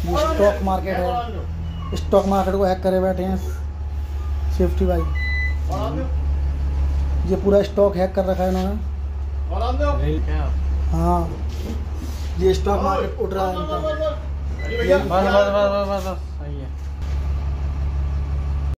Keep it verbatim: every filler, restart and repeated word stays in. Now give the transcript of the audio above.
ये stock market है, stock market को हैक करे बैठे हैं सेफ्टी भाई। ये पूरा स्टॉक हैक कर रखा है इन्होंने। हाँ ये स्टॉक मार्केट उठ रहा है इनका। बस बस बस बस बस सही है।